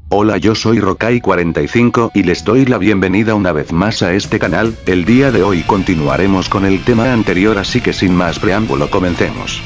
Hola, yo soy Rokai45 y les doy la bienvenida una vez más a este canal. El día de hoy continuaremos con el tema anterior, así que sin más preámbulo comencemos.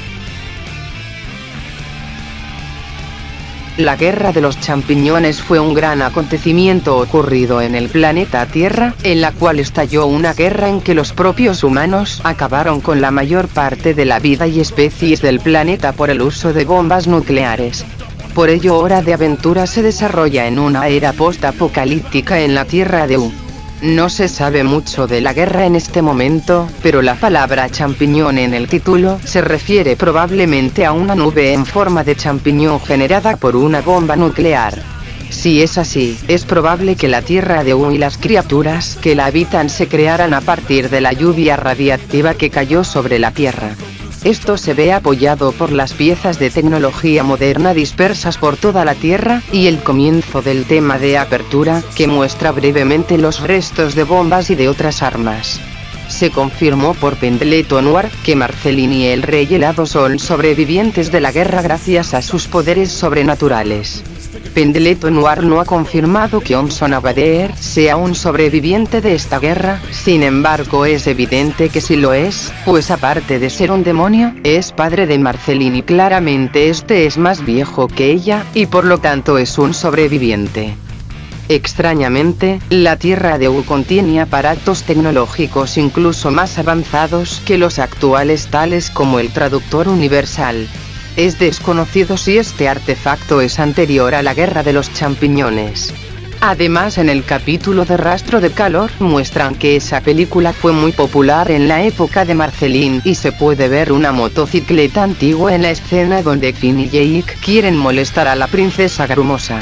La guerra de los champiñones fue un gran acontecimiento ocurrido en el planeta Tierra, en la cual estalló una guerra en que los propios humanos acabaron con la mayor parte de la vida y especies del planeta por el uso de bombas nucleares. Por ello, Hora de Aventura se desarrolla en una era post-apocalíptica en la Tierra de U. No se sabe mucho de la guerra en este momento, pero la palabra champiñón en el título se refiere probablemente a una nube en forma de champiñón generada por una bomba nuclear. Si es así, es probable que la Tierra de U y las criaturas que la habitan se crearan a partir de la lluvia radiactiva que cayó sobre la Tierra. Esto se ve apoyado por las piezas de tecnología moderna dispersas por toda la Tierra, y el comienzo del tema de apertura, que muestra brevemente los restos de bombas y de otras armas. Se confirmó por Pendleton Noir que Marceline y el Rey Helado son sobrevivientes de la guerra gracias a sus poderes sobrenaturales. Pendleton Noir no ha confirmado que Omson Abadeer sea un sobreviviente de esta guerra, sin embargo es evidente que sí lo es, pues aparte de ser un demonio, es padre de Marceline y claramente este es más viejo que ella, y por lo tanto es un sobreviviente. Extrañamente, la Tierra de U contiene aparatos tecnológicos incluso más avanzados que los actuales, tales como el traductor universal. Es desconocido si este artefacto es anterior a la guerra de los champiñones. Además, en el capítulo de Rastro de Calor muestran que esa película fue muy popular en la época de Marceline y se puede ver una motocicleta antigua en la escena donde Finn y Jake quieren molestar a la princesa Grumosa.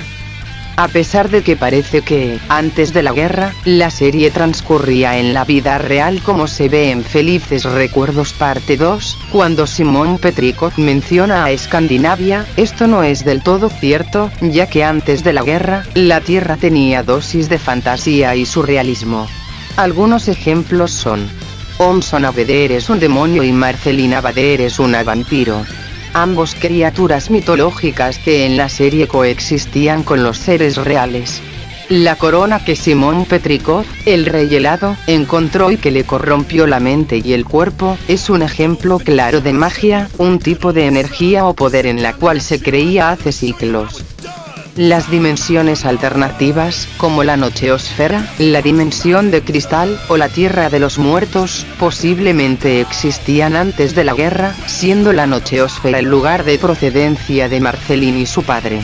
A pesar de que parece que, antes de la guerra, la serie transcurría en la vida real como se ve en Felices Recuerdos parte 2, cuando Simon Petrikov menciona a Escandinavia, esto no es del todo cierto, ya que antes de la guerra, la Tierra tenía dosis de fantasía y surrealismo. Algunos ejemplos son: Omson Abadeer es un demonio y Marceline Abadeer es una vampiro. Ambos criaturas mitológicas que en la serie coexistían con los seres reales. La corona que Simon Petrikov, el Rey Helado, encontró y que le corrompió la mente y el cuerpo, es un ejemplo claro de magia, un tipo de energía o poder en la cual se creía hace siglos. Las dimensiones alternativas, como la nocheosfera, la dimensión de cristal, o la Tierra de los Muertos, posiblemente existían antes de la guerra, siendo la nocheosfera el lugar de procedencia de Marceline y su padre.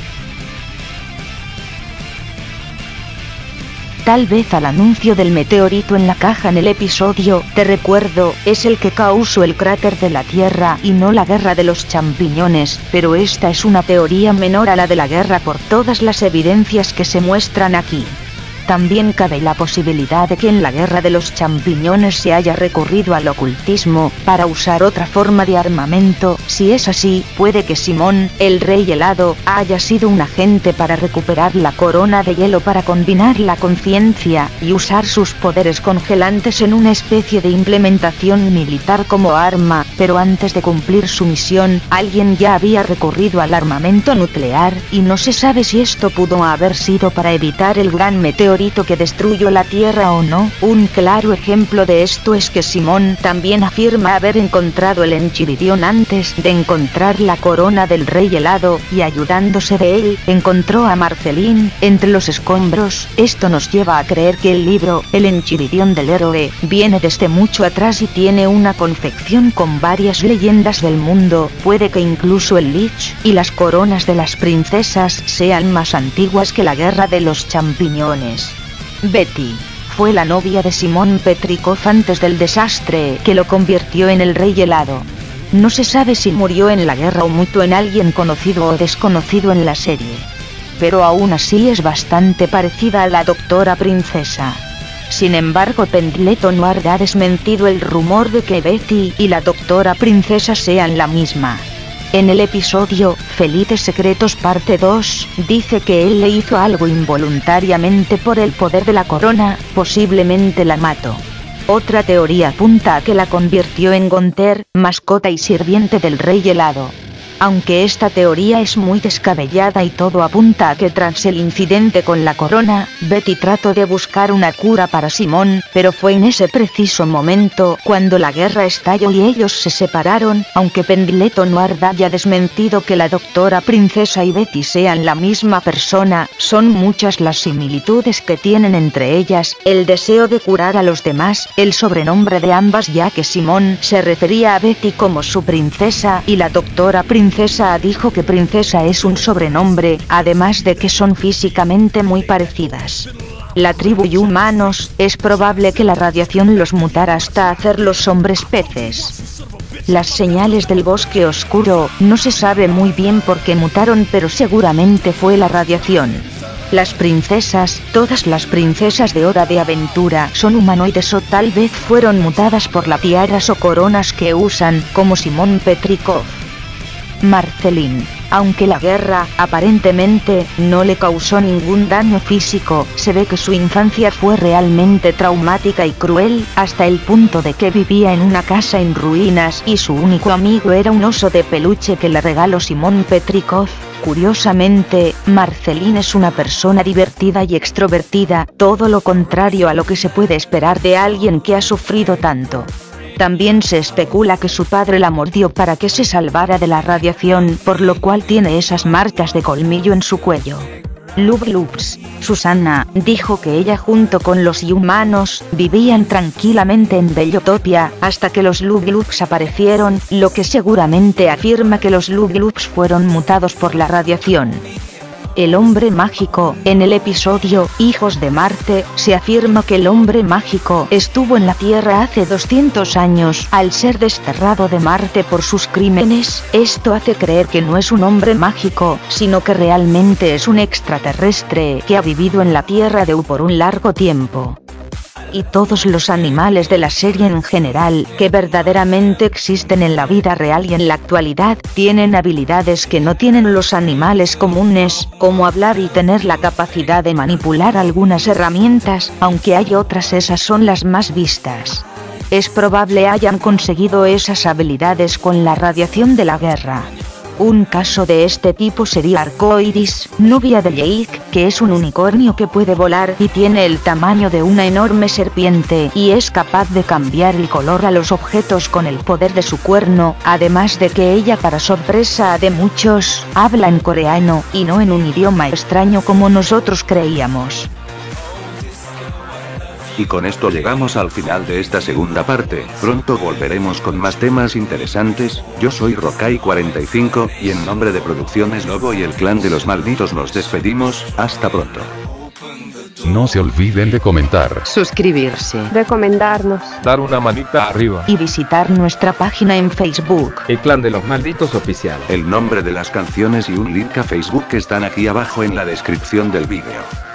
Tal vez al anuncio del meteorito en la caja en el episodio, te recuerdo, es el que causó el cráter de la Tierra y no la guerra de los champiñones, pero esta es una teoría menor a la de la guerra por todas las evidencias que se muestran aquí. También cabe la posibilidad de que en la guerra de los champiñones se haya recurrido al ocultismo, para usar otra forma de armamento. Si es así, puede que Simon, el Rey Helado, haya sido un agente para recuperar la corona de hielo para combinar la conciencia, y usar sus poderes congelantes en una especie de implementación militar como arma, pero antes de cumplir su misión, alguien ya había recurrido al armamento nuclear, y no se sabe si esto pudo haber sido para evitar el gran meteorito que destruyó la Tierra o no. Un claro ejemplo de esto es que Simon también afirma haber encontrado el Enchiridion antes de encontrar la corona del Rey Helado, y ayudándose de él, encontró a Marceline entre los escombros. Esto nos lleva a creer que el libro, El Enchiridion del Héroe, viene desde mucho atrás y tiene una confección con varias leyendas del mundo. Puede que incluso el Lich y las coronas de las princesas sean más antiguas que la guerra de los champiñones. Betty fue la novia de Simon Petrikov antes del desastre que lo convirtió en el Rey Helado. No se sabe si murió en la guerra o mutó en alguien conocido o desconocido en la serie. Pero aún así es bastante parecida a la Doctora Princesa. Sin embargo, Pendleton Noir ha desmentido el rumor de que Betty y la Doctora Princesa sean la misma. En el episodio Felices Secretos parte 2, dice que él le hizo algo involuntariamente por el poder de la corona, posiblemente la mató. Otra teoría apunta a que la convirtió en Gunther, mascota y sirviente del Rey Helado. Aunque esta teoría es muy descabellada y todo apunta a que tras el incidente con la corona, Betty trató de buscar una cura para Simón, pero fue en ese preciso momento cuando la guerra estalló y ellos se separaron. Aunque Pendleton Ward haya desmentido que la doctora Princesa y Betty sean la misma persona, son muchas las similitudes que tienen entre ellas: el deseo de curar a los demás, el sobrenombre de ambas ya que Simón se refería a Betty como su princesa y la doctora Princesa dijo que princesa es un sobrenombre, además de que son físicamente muy parecidas. La tribu y humanos, es probable que la radiación los mutara hasta hacerlos hombres peces. Las señales del bosque oscuro, no se sabe muy bien por qué mutaron, pero seguramente fue la radiación. Las princesas, todas las princesas de Hora de Aventura son humanoides o tal vez fueron mutadas por las tiaras o coronas que usan, como Simón Petrikov. Marceline. Aunque la guerra, aparentemente, no le causó ningún daño físico, se ve que su infancia fue realmente traumática y cruel, hasta el punto de que vivía en una casa en ruinas y su único amigo era un oso de peluche que le regaló Simón Petrikov. Curiosamente, Marceline es una persona divertida y extrovertida, todo lo contrario a lo que se puede esperar de alguien que ha sufrido tanto. También se especula que su padre la mordió para que se salvara de la radiación, por lo cual tiene esas marcas de colmillo en su cuello. Loops. Susana dijo que ella junto con los humanos vivían tranquilamente en Bellotopia, hasta que los Loops aparecieron, lo que seguramente afirma que los Loops fueron mutados por la radiación. El hombre mágico. En el episodio Hijos de Marte, se afirma que el hombre mágico estuvo en la Tierra hace 200 años. Al ser desterrado de Marte por sus crímenes, esto hace creer que no es un hombre mágico, sino que realmente es un extraterrestre que ha vivido en la Tierra por un largo tiempo. Y todos los animales de la serie en general, que verdaderamente existen en la vida real y en la actualidad, tienen habilidades que no tienen los animales comunes, como hablar y tener la capacidad de manipular algunas herramientas, aunque hay otras, esas son las más vistas. Es probable hayan conseguido esas habilidades con la radiación de la guerra. Un caso de este tipo sería Arcoiris, novia de Jake, que es un unicornio que puede volar y tiene el tamaño de una enorme serpiente y es capaz de cambiar el color a los objetos con el poder de su cuerno, además de que ella, para sorpresa de muchos, habla en coreano y no en un idioma extraño como nosotros creíamos. Y con esto llegamos al final de esta segunda parte. Pronto volveremos con más temas interesantes. Yo soy Rokai45, y en nombre de Producciones Lobo y el Clan de los Malditos nos despedimos. Hasta pronto. No se olviden de comentar, suscribirse, recomendarnos, dar una manita arriba y visitar nuestra página en Facebook, El Clan de los Malditos Oficial. El nombre de las canciones y un link a Facebook están aquí abajo en la descripción del vídeo.